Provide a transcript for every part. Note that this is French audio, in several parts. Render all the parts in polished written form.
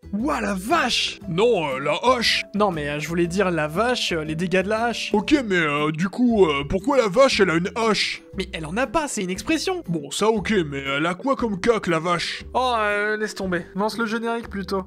Ouah, la vache! Non, la hache. Non, mais je voulais dire la vache, les dégâts de la hache. Ok, mais du coup, pourquoi la vache, elle a une hache? Mais elle en a pas, c'est une expression. Bon, ça ok, mais elle a quoi comme cac, la vache? Oh, laisse tomber. Lance le générique plutôt.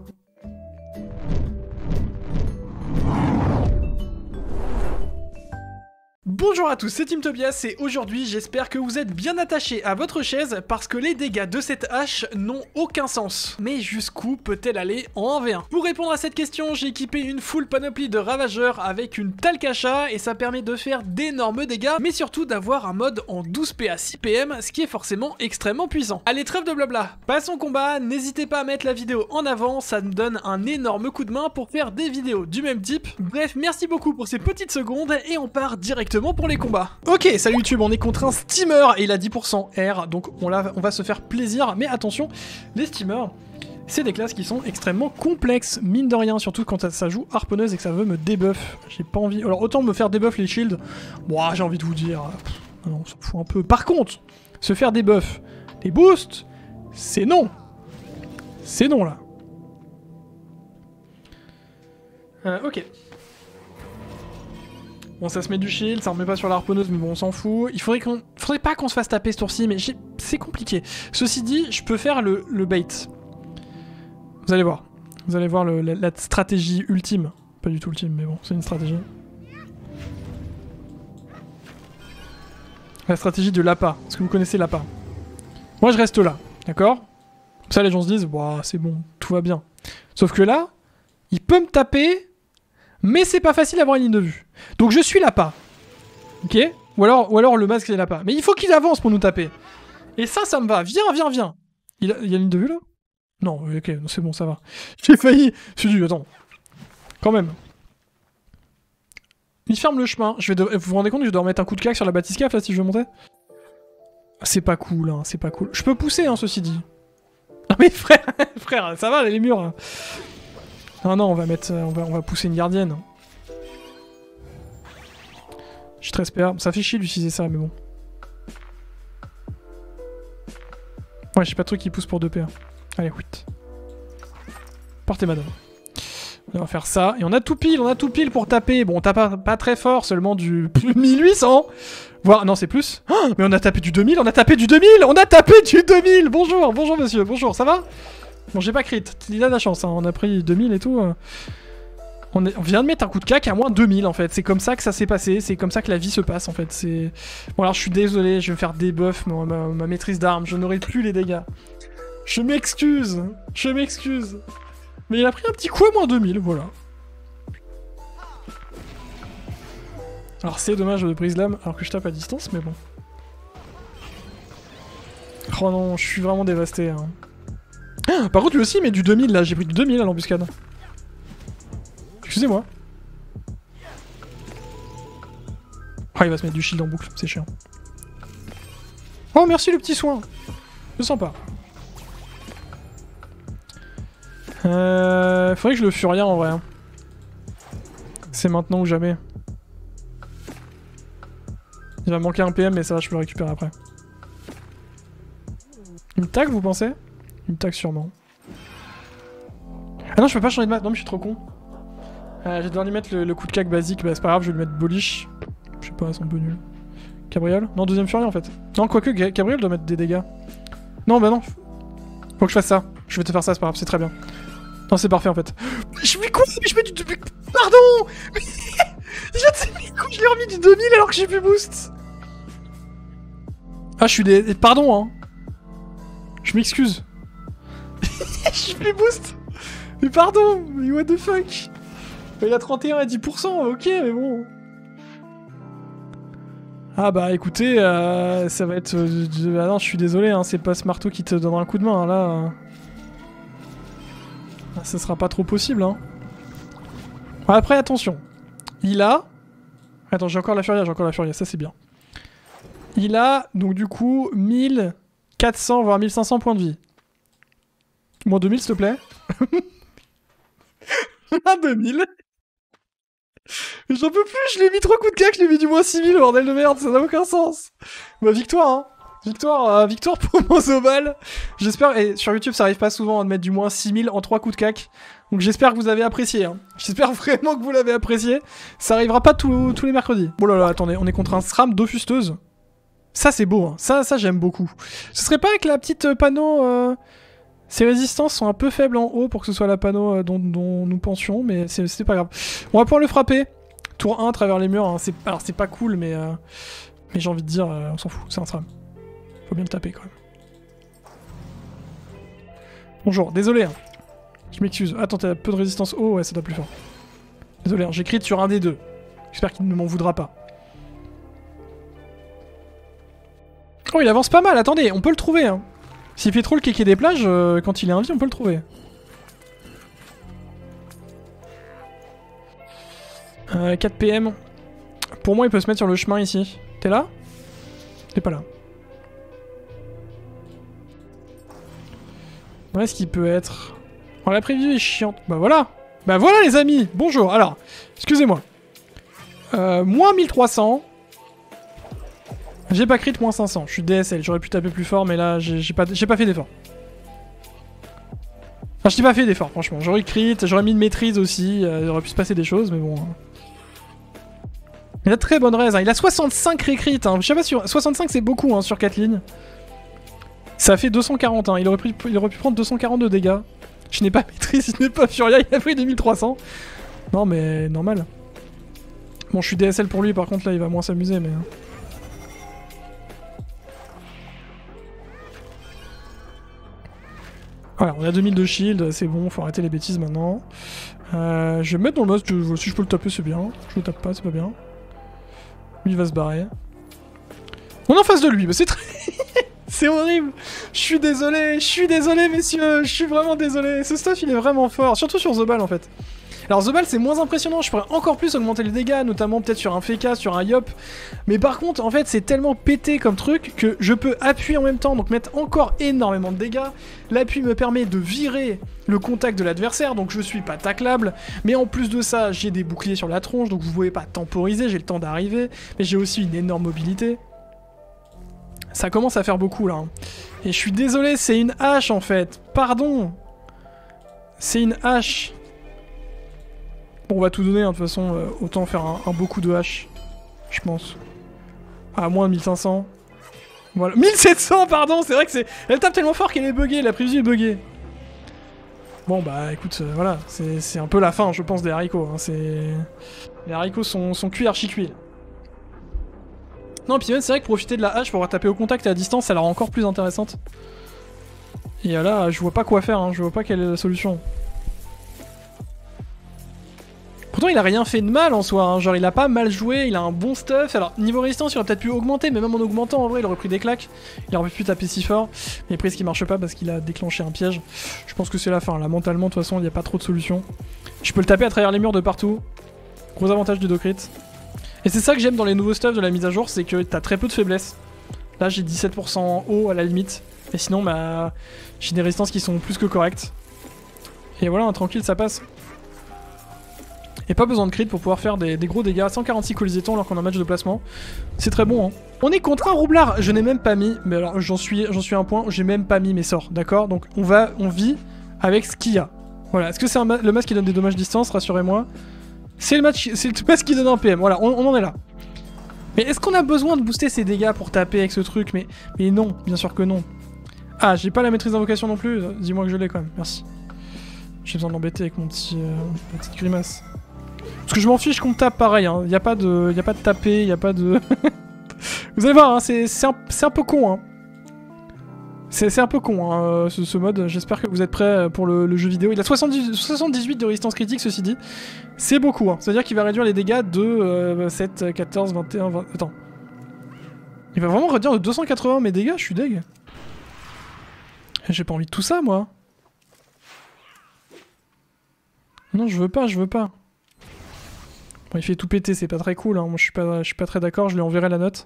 Bonjour à tous, c'est Team Tobias et aujourd'hui j'espère que vous êtes bien attachés à votre chaise parce que les dégâts de cette hache n'ont aucun sens. Mais jusqu'où peut-elle aller en 1v1? Pour répondre à cette question, j'ai équipé une full panoplie de ravageurs avec une talcacha et ça permet de faire d'énormes dégâts, mais surtout d'avoir un mode en 12 PA 6 PM, ce qui est forcément extrêmement puissant. Allez, trêve de blabla, passons au combat, n'hésitez pas à mettre la vidéo en avant, ça nous donne un énorme coup de main pour faire des vidéos du même type. Bref, merci beaucoup pour ces petites secondes et on part directement pour les combats. Ok, salut YouTube, on est contre un steamer et il a 10% R, donc on va se faire plaisir, mais attention, les steamers, c'est des classes qui sont extrêmement complexes, mine de rien, surtout quand ça joue harponneuse et que ça veut me debuff. J'ai pas envie, alors autant me faire debuff les shields, bon, j'ai envie de vous dire, non, on s'en fout un peu. Par contre, se faire debuff les boosts, c'est non. C'est non là. Ok. Bon, ça se met du shield, ça remet pas sur la harponneuse, mais bon, on s'en fout. Il faudrait pas qu'on se fasse taper ce tour-ci, mais c'est compliqué. Ceci dit, je peux faire le bait. Vous allez voir. Vous allez voir la stratégie ultime. Pas du tout ultime, mais bon, c'est une stratégie. La stratégie de l'appât. Est-ce que vous connaissez l'appât? Moi, je reste là, d'accord? Comme ça, les gens se disent, bah, c'est bon, tout va bien. Sauf que là, il peut me taper... Mais c'est pas facile d'avoir une ligne de vue. Donc je suis l'appât. Ok? Ou alors le masque c'est l'appât. Mais il faut qu'il avance pour nous taper. Et ça me va. Viens. Il y a une ligne de vue là? Non, ok, c'est bon, ça va. J'ai failli. Je suis dit, attends. Quand même. Il ferme le chemin. Vous vous rendez compte que je dois remettre un coup de claque sur la batiscaf là si je veux monter? C'est pas cool, hein, c'est pas cool. Je peux pousser, hein, ceci dit. Ah mais frère, ça va les murs là. Non, on va pousser une gardienne. Je suis très spare. Ça fait chier d'utiliser ça, mais bon. Ouais, j'ai pas de truc qui pousse pour 2 PA. Allez, oui. Partez, madame. On va faire ça. Et on a tout pile pour taper. Bon, on tape pas très fort, seulement du 1800. Voire, non, c'est plus. Oh, mais on a tapé du 2000, on a tapé du 2000. Bonjour monsieur, bonjour, ça va? Bon, j'ai pas crit, il a de la chance, hein. On a pris 2000 et tout. On vient de mettre un coup de cac à moins 2000 en fait. C'est comme ça que ça s'est passé, c'est comme ça que la vie se passe en fait. Bon, alors je suis désolé, je vais me faire debuff ma maîtrise d'armes, je n'aurai plus les dégâts. Je m'excuse. Mais il a pris un petit coup à moins 2000, voilà. Alors c'est dommage de brise lame alors que je tape à distance, mais bon. Oh non, je suis vraiment dévasté, hein. Par contre lui aussi mais du 2000 là, j'ai pris du 2000 à l'embuscade. Excusez-moi. Oh il va se mettre du shield en boucle, c'est chiant. Oh merci le petit soin. Je sens pas. Faudrait que je le furia en vrai. Hein. C'est maintenant ou jamais. Il va manquer un PM mais ça va, je peux le récupérer après. Il me tag vous pensez? Il me tag sûrement. Ah non, je peux pas changer de map. Non, mais je suis trop con. Je vais devoir lui mettre le coup de cac basique. Bah, c'est pas grave, je vais lui mettre Bolish. Je sais pas, elles sont un peu nuls. Cabriole? Non, deuxième furie en fait. Non, quoique, Cabriole doit mettre des dégâts. Non, bah non. Faut que je fasse ça. Je vais te faire ça, c'est pas grave, c'est très bien. Non, c'est parfait en fait. Je mets quoi? Mais je mets du. Pardon! Je l'ai remis du 2000 alors que j'ai plus boost. Ah, je suis des. Pardon, hein. Je m'excuse. J'ai plus boost. Mais pardon, mais what the fuck. Il a 31 à 10%, ok, mais bon. Ah bah écoutez, ça va être... Ah non, je suis désolé, hein, c'est pas ce marteau qui te donnera un coup de main, hein, là. Ça sera pas trop possible, hein. Après, attention. Il a... Attends, j'ai encore la furia, ça c'est bien. Il a, donc du coup, 1400, voire 1500 points de vie. Moins 2000, s'il te plaît. Ah, 2000. J'en peux plus, je l'ai mis 3 coups de cac, je l'ai mis du moins 6000, bordel de merde, ça n'a aucun sens. Bah, victoire, hein. Victoire pour mon Zobal. J'espère, et sur YouTube ça arrive pas souvent de mettre du moins 6000 en 3 coups de cac. Donc j'espère que vous avez apprécié. Hein. J'espère vraiment que vous l'avez apprécié. Ça arrivera pas tous les mercredis. Oh là là, attendez, on est contre un SRAM d'Ophusteuse. Ça c'est beau, hein. Ça j'aime beaucoup. Ce serait pas avec la petite panneau... Ces résistances sont un peu faibles en haut pour que ce soit la panneau dont nous pensions, mais c'est pas grave. On va pouvoir le frapper. Tour 1 à travers les murs. Hein. Alors c'est pas cool, mais j'ai envie de dire, on s'en fout, c'est un SRAM. Faut bien le taper quand même. Bonjour, désolé. Hein. Je m'excuse. Attends, t'as peu de résistance haut, ouais, ça doit plus fort. Désolé, hein, j'écris sur un des deux. J'espère qu'il ne m'en voudra pas. Oh, il avance pas mal, attendez, on peut le trouver. Hein. S'il fait trop le kéké des plages, quand il est en vie, on peut le trouver. 4 PM. Pour moi, il peut se mettre sur le chemin ici. T'es là? T'es pas là. Où est-ce qu'il peut être? Oh, la préview est chiante. Bah voilà. Bah voilà les amis. Bonjour. Alors, excusez-moi. Moins 1300. J'ai pas crit moins 500. Je suis DSL. J'aurais pu taper plus fort, mais là, j'ai pas fait d'effort. Enfin, je n'ai pas fait d'effort, franchement. J'aurais crit, j'aurais mis une maîtrise aussi. Il aurait pu se passer des choses, mais bon. Il a très bonne raise. Hein. Il a 65 récrits. Hein. Je sais pas si 65 c'est beaucoup hein, sur 4 lignes. Ça fait 240. Hein. Il aurait pu prendre 242 dégâts. Je n'ai pas maîtrise, je n'ai pas Furia. Il a pris 2300. Non, mais normal. Bon, je suis DSL pour lui. Par contre, là, il va moins s'amuser, mais. Voilà, on a 2000 de shield, c'est bon, faut arrêter les bêtises maintenant. Je vais me mettre dans le mode, si je peux le taper c'est bien, je le tape pas, c'est pas bien. Lui il va se barrer. On est en face de lui, mais c'est très... c'est horrible. Je suis désolé messieurs, je suis vraiment désolé. Ce stuff il est vraiment fort, surtout sur Zobal en fait. Alors Zobal c'est moins impressionnant, je pourrais encore plus augmenter les dégâts, notamment peut-être sur un Feka, sur un Yop. Mais par contre en fait c'est tellement pété comme truc que je peux appuyer en même temps, donc mettre encore énormément de dégâts. L'appui me permet de virer le contact de l'adversaire, donc je suis pas taclable. Mais en plus de ça j'ai des boucliers sur la tronche, donc vous pouvez pas temporiser, j'ai le temps d'arriver. Mais j'ai aussi une énorme mobilité. Ça commence à faire beaucoup là. Hein. Et je suis désolé, c'est une hache en fait. Pardon. C'est une hache. Bon, on va tout donner, hein, de toute façon, autant faire un beau coup de hache, je pense. À moins de 1500. Voilà. 1700, pardon, c'est vrai que c'est... Elle tape tellement fort qu'elle est buggée, la prévue est buggée. Bon, bah écoute, voilà, c'est un peu la fin, je pense, des haricots. Hein, les haricots sont cuits archi-cuits. Non, puis même, c'est vrai que profiter de la hache pour taper au contact et à distance, ça la rend encore plus intéressante. Et là, je vois pas quoi faire, hein, je vois pas quelle est la solution. Pourtant il a rien fait de mal en soi, hein. Genre il a pas mal joué, il a un bon stuff. Alors niveau résistance il aurait peut-être pu augmenter, mais même en augmentant en vrai il aurait pris des claques. Il aurait pu taper si fort, mais prise qui marche pas parce qu'il a déclenché un piège. Je pense que c'est la fin, là mentalement de toute façon il n'y a pas trop de solutions. Je peux le taper à travers les murs de partout. Gros avantage du do-crit. Et c'est ça que j'aime dans les nouveaux stuff de la mise à jour, c'est que t'as très peu de faiblesse. Là j'ai 17% en haut à la limite, et sinon bah j'ai des résistances qui sont plus que correctes. Et voilà, hein, tranquille ça passe. Et pas besoin de crit pour pouvoir faire des gros dégâts. 146 colisétons alors qu'on a un match de placement. C'est très bon, hein. On est contre un roublard. Je n'ai même pas mis... Mais alors, j'en suis à un point où j'ai même pas mis mes sorts, d'accord? Donc, on vit avec ce qu'il y a. Voilà. Est-ce que c'est le masque qui donne des dommages distance? Rassurez-moi. C'est le masque qui donne un PM. Voilà, on en est là. Mais est-ce qu'on a besoin de booster ses dégâts pour taper avec ce truc? Mais non, bien sûr que non. Ah, j'ai pas la maîtrise d'invocation non plus. Dis-moi que je l'ai quand même. Merci. J'ai besoin de l'embêter avec ma petite grimace. Parce que je m'en fiche qu'on me tape pareil, hein. Y a pas de taper, y a pas de... Vous allez voir, hein, c'est un peu con, hein. C'est un peu con, hein, ce mode. J'espère que vous êtes prêts pour le jeu vidéo. Il a 78 de résistance critique, ceci dit. C'est beaucoup, hein. C'est-à-dire qu'il va réduire les dégâts de 7, 14, 21, 20... Attends. Il va vraiment réduire de 280 mes dégâts, je suis deg. J'ai pas envie de tout ça, moi. Non, je veux pas. Bon, il fait tout péter, c'est pas très cool, hein. Moi je suis pas très d'accord, je lui enverrai la note.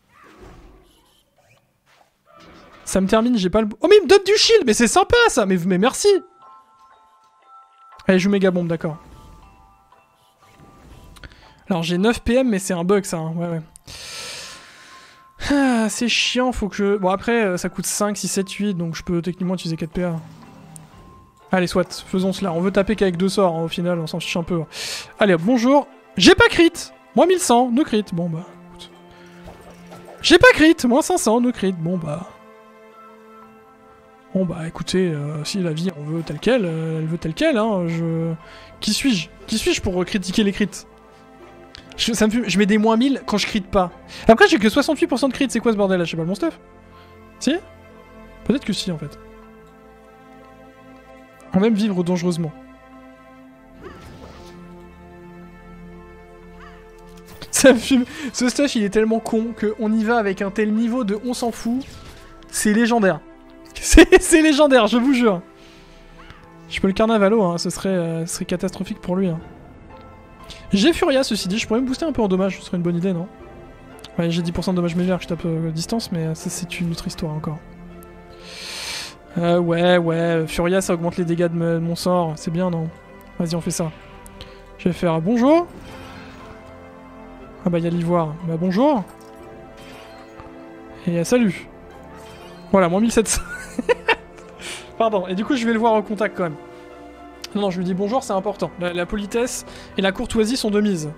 Ça me termine, j'ai pas le... Oh mais il me donne du shield, mais c'est sympa ça, mais merci. Allez, je joue méga bombe, d'accord. Alors j'ai 9 PM, mais c'est un bug ça, hein. Ouais. Ah, c'est chiant, faut que je... Bon après, ça coûte 5, 6, 7, 8, donc je peux techniquement utiliser 4 PA. Allez, soit, faisons cela. On veut taper qu'avec 2 sorts, hein, au final, on s'en fiche un peu. Allez, hop, bonjour. J'ai pas crit. Moins 1100, no crit. Bon bah, écoute. J'ai pas crit. Moins 500, no crit. Bon bah... Bon bah, écoutez, si la vie, on veut telle quelle, elle veut telle quelle, hein, je... Qui suis-je? Qui suis-je pour critiquer les crits? Je mets des moins 1000 quand je crit pas. Après, j'ai que 68% de crit. C'est quoi ce bordel là? Je sais pas le bon stuff. Si? Peut-être que si, en fait. On aime vivre dangereusement. Ça me fume. Ce stuff, il est tellement con qu'on y va avec un tel niveau de on s'en fout. C'est légendaire. C'est légendaire, je vous jure. Je peux le carnavalo, hein, ce serait catastrophique pour lui. Hein. J'ai Furia, ceci dit, je pourrais me booster un peu en dommage, ce serait une bonne idée, non? Ouais, j'ai 10% de dommage médiocre, je tape distance, mais ça c'est une autre histoire encore. Ouais, Furia ça augmente les dégâts de mon sort, c'est bien, non? Vas-y, on fait ça. Je vais faire bonjour. Ah bah, il y a l'ivoire. Bah, bonjour. Et salut. Voilà, moins 1700. Pardon, et du coup, je vais le voir au contact quand même. Non, je lui dis bonjour, c'est important. La politesse et la courtoisie sont de mise.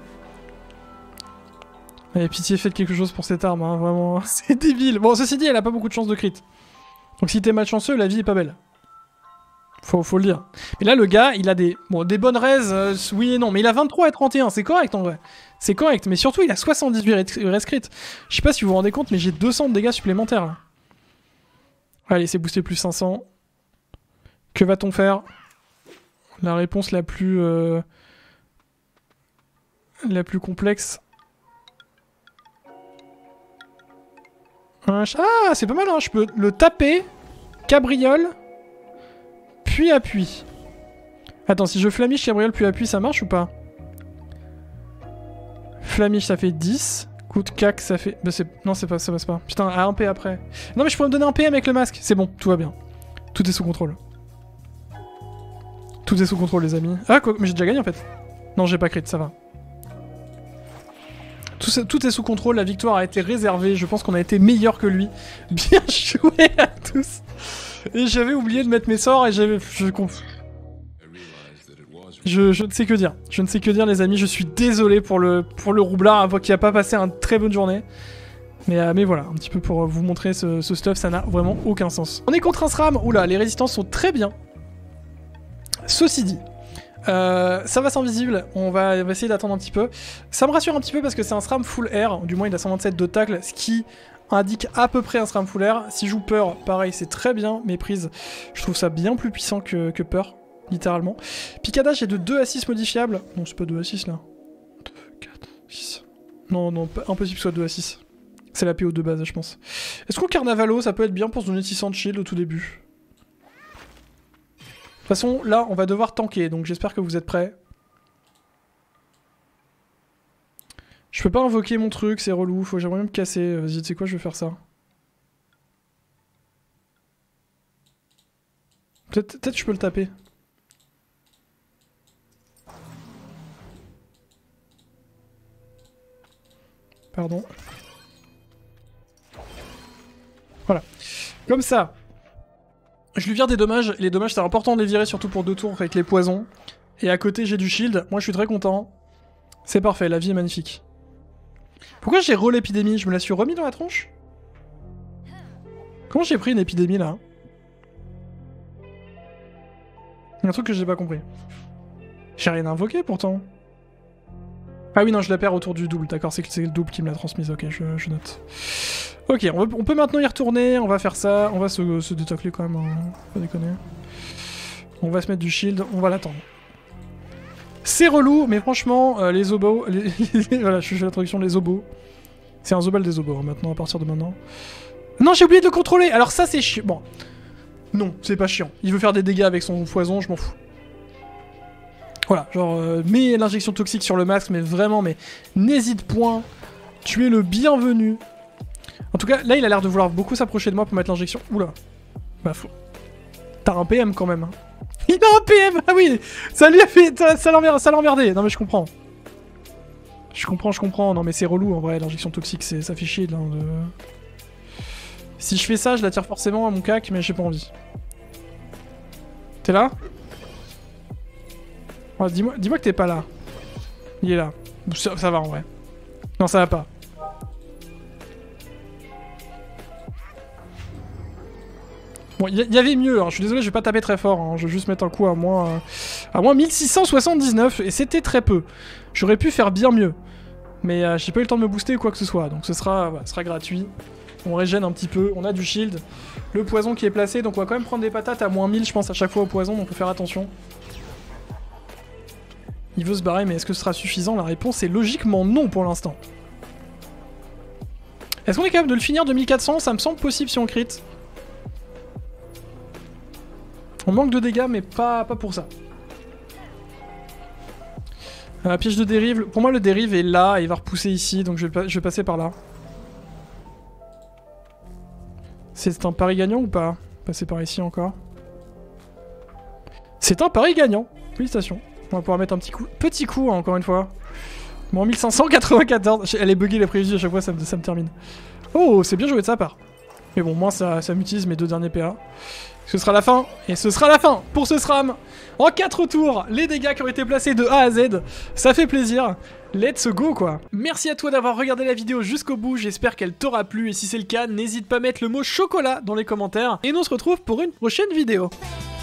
Allez, pitié, faites quelque chose pour cette arme, hein, vraiment. C'est débile. Bon, ceci dit, elle a pas beaucoup de chance de crit. Donc si t'es malchanceux, la vie est pas belle. Faut le dire. Mais là, le gars, il a des bonnes raises, oui et non. Mais il a 23 et 31, c'est correct en vrai. C'est correct, mais surtout, il a 78 res crit. Je sais pas si vous vous rendez compte, mais j'ai 200 de dégâts supplémentaires, là. Allez, c'est boosté plus 500. Que va-t-on faire? La réponse la plus complexe. Ah, c'est pas mal, hein. Je peux le taper, cabriole, puis appuie. Attends, si je flamiche, cabriole, puis appuie, ça marche ou pas? Flamiche, ça fait 10. Coup de cac, ça fait... Bah, non, ça passe pas. Putain, à 1 P après. Non, mais je pourrais me donner un PM avec le masque. C'est bon, tout va bien. Tout est sous contrôle. Tout est sous contrôle, les amis. Ah, quoi, mais j'ai déjà gagné, en fait. Non, j'ai pas crit, ça va. Tout est sous contrôle, la victoire a été réservée. Je pense qu'on a été meilleur que lui. Bien joué à tous. Et j'avais oublié de mettre mes sorts et j'avais... Je ne sais que dire. Je ne sais que dire, les amis. Je suis désolé pour le roublard qui a pas passé une très bonne journée. Mais voilà, un petit peu pour vous montrer ce stuff, ça n'a vraiment aucun sens. On est contre un SRAM. Oula, les résistances sont très bien. Ceci dit, ça va s'invisible, on va essayer d'attendre un petit peu. Ça me rassure un petit peu parce que c'est un SRAM full air, du moins il a 127 de tacle, ce qui indique à peu près un SRAM full air. Si je joue peur, pareil, c'est très bien. Méprise, je trouve ça bien plus puissant que peur, littéralement. Picadage est de 2 à 6 modifiables. Non, c'est pas 2 à 6 là. 2, 4, 6. Non, impossible que ce soit 2 à 6. C'est la PO de base, je pense. Est-ce qu'au Carnavalo, ça peut être bien pour se donner 600 de shield au tout début? De toute façon, là, on va devoir tanker, donc j'espère que vous êtes prêts. Je peux pas invoquer mon truc, c'est relou, j'aimerais bien me casser. Vas-y, tu sais quoi, je vais faire ça. Peut-être je peux le taper. Pardon. Voilà. Comme ça. Je lui vire des dommages. Les dommages, c'est important de les virer, surtout pour 2 tours avec les poisons. Et à côté, j'ai du shield. Moi, je suis très content. C'est parfait, la vie est magnifique. Pourquoi j'ai l'épidémie? Je me la suis remis dans la tronche? Comment j'ai pris une épidémie, là? Il y a un truc que j'ai pas compris. J'ai rien invoqué, pourtant. Ah oui, non, je la perds autour du double. D'accord, c'est le double qui me l'a transmise. Ok, je note. Ok, on peut maintenant y retourner. On va faire ça. On va se détacler quand même. Hein. Pas déconner. On va se mettre du shield. On va l'attendre. C'est relou, mais franchement, les obos... voilà, je fais la traduction, les obos. C'est un zobal des obos, hein, maintenant, à partir de maintenant. Non, j'ai oublié de le contrôler. Alors ça, c'est chiant. Bon. Non, c'est pas chiant. Il veut faire des dégâts avec son poison, je m'en fous. Voilà, genre, mets l'injection toxique sur le masque, mais vraiment, mais n'hésite point. Tu es le bienvenu. En tout cas, là, il a l'air de vouloir beaucoup s'approcher de moi pour mettre l'injection. Oula. Bah, faut... T'as un PM quand même. Hein. Il a un PM. Ah oui. Ça lui a fait... Ça l'a emmerdé. Non mais je comprends. Je comprends. Non mais c'est relou en vrai, l'injection toxique, ça fait chier là. Si je fais ça, je l'attire forcément à mon cac, mais j'ai pas envie. T'es là? Oh, dis-moi que t'es pas là. Il est là. Ça va en vrai. Non, ça va pas. Bon, il y avait mieux, hein. Je suis désolé, je vais pas taper très fort, hein. Je vais juste mettre un coup à moins 1679, et c'était très peu. J'aurais pu faire bien mieux. Mais j'ai pas eu le temps de me booster ou quoi que ce soit, donc ce sera gratuit. On régène un petit peu, on a du shield. Le poison qui est placé, donc on va quand même prendre des patates à moins 1000, je pense, à chaque fois au poison, donc faut faire attention. Il veut se barrer, mais est-ce que ce sera suffisant? La réponse est logiquement non pour l'instant. Est-ce qu'on est capable de le finir 2400? Ça me semble possible si on crit. On manque de dégâts, mais pas pour ça. Piège de dérive. Pour moi, le dérive est là et il va repousser ici, donc je vais passer par là. C'est un pari gagnant ou pas? Passer par ici encore. C'est un pari gagnant. Félicitations. On va pouvoir mettre un petit coup, hein, encore une fois. Bon, 1594. Elle est buggée la prévision, à chaque fois ça me termine. Oh, c'est bien joué de sa part. Mais bon, moi ça m'utilise mes 2 derniers PA. Ce sera la fin, et ce sera la fin pour ce SRAM. En 4 tours, les dégâts qui ont été placés de A à Z, ça fait plaisir. Let's go quoi. Merci à toi d'avoir regardé la vidéo jusqu'au bout, j'espère qu'elle t'aura plu, et si c'est le cas, n'hésite pas à mettre le mot chocolat dans les commentaires, et nous on se retrouve pour une prochaine vidéo.